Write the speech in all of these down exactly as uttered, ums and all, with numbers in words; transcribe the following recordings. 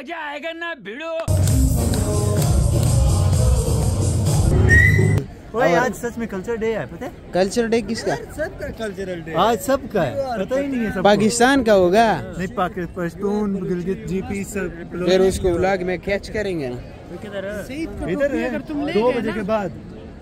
मजा आएगा ना भिड़ो। ओए आज सच में कल्चर डे है, पता है? कल्चर डे किसका? सबका कल्चरल डे आज सबका है, पता ही नहीं है सबको। पाकिस्तान का होगा नहीं, पाकिस्तान, पश्तून, गिलगित, जीपी सब। फिर उसको व्लॉग में कैच करेंगे ना। इधर है दो बजे के बाद।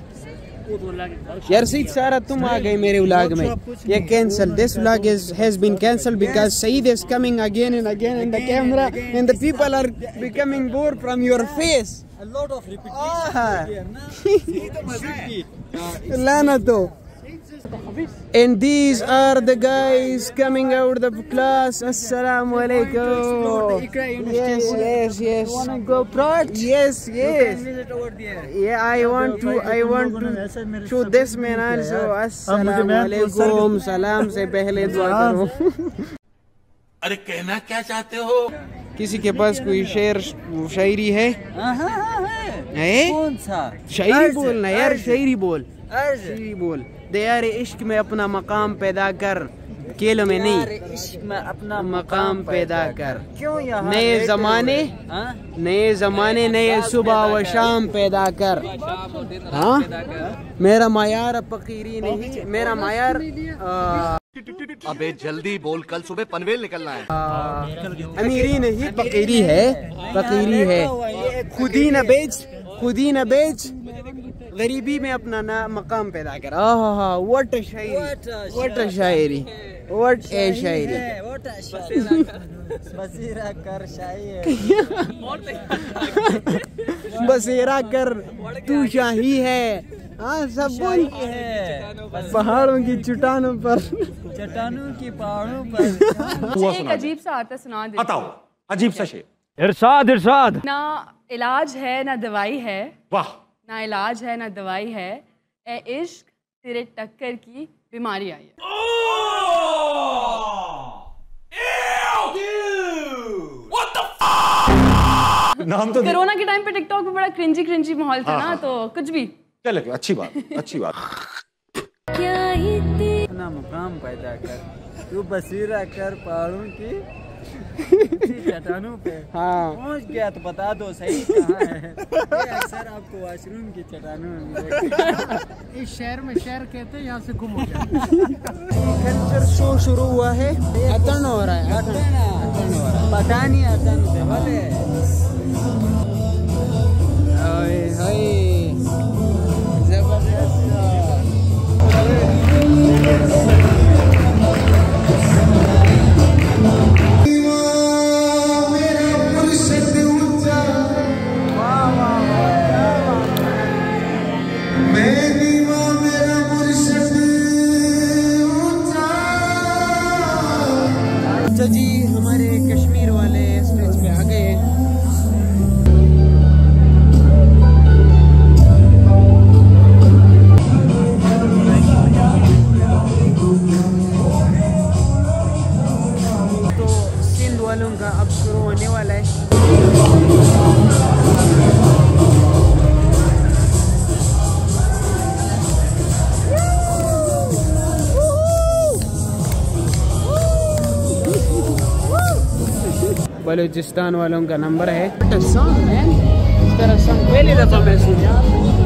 यार सईद सारा तुम आ गए मेरे व्लॉग में, ये cancel, this vlog is has been cancel because Saeed is coming again and again in the camera and the people are becoming bored from your face. A lot of repetition. लाना तो। And these are the guys coming out of class. Assalamu alaikum. Yes, yes, yes. Wanna go prod? Yes, yes. Visit over there. Yeah, I want to. I want to show this man also. Assalamu alaikum. सलाम से पहले दुआ करो। अरे कहना क्या चाहते हो? किसी के पास कोई शेर शायरी है? है? कौन सा? शायरी बोलना यार, शायरी बोल। शायरी बोल। दयार इश्क में अपना मकाम पैदा कर, केलों में नहीं, इश्क में अपना मकाम पैदा कर। क्यों यहाँ नए जमाने, नए जमाने, नए सुबह व शाम पैदा कर। हाँ, मेरा मायार फकीरी नहीं, मेरा मायार अबे जल्दी बोल, कल सुबह पनवेल निकलना है। अमीरी नहीं फकीरी है, फकीरी है। खुद ही न बेच, खुद ही न बेच, गरीबी में अपना ना मकाम पैदा कर। आहा, what a shayari, what a shayari, what a shayari. बसेरा कर शायरी, बसेरा कर तू शाही है। हाँ सब बोल है पहाड़ों की चट्टानों पर, चट्टानों की पहाड़ों पर। एक अजीब सा आता सुना दे। बताओ, अजीब सा शेर। इरशाद इरशाद। ना इलाज है ना दवाई है, वाह। ना इलाज है ना दवाई है, ए इश्क तेरे टक्कर की बीमारी आई है। नाम तो कोरोना के टाइम पे टिकटॉक पे बड़ा क्रिंजी क्रिंजी माहौल था ना, तो कुछ भी चले, अच्छी बात, अच्छी बात। अपना मुकाम पैदा कर, तू बसेरा कर पहाड़ों की चट्टानों पे। हाँ पहुंच गया तो बता दो सही कहाँ है। ये अक्सर आपको वॉशरूम की चट्टानों में मिलेगा। इस शहर में शहर कहते हैं, यहाँ से गुम हो गया। कल्चर शो शुरू हुआ है, अतन हो रहा है, अतन हो रहा है। पता नहीं अतन से बोले। हाय हाय जबरदस्त। तो जी हमारे कश्मीर वाले स्टेज पे आ गए। तो सिंध वालों का अब शुरू होने वाला है। बलूचिस्तान वालों का नंबर है। सॉन्ग है, इस तरह सॉन्ग पहली दफा मैं सुना।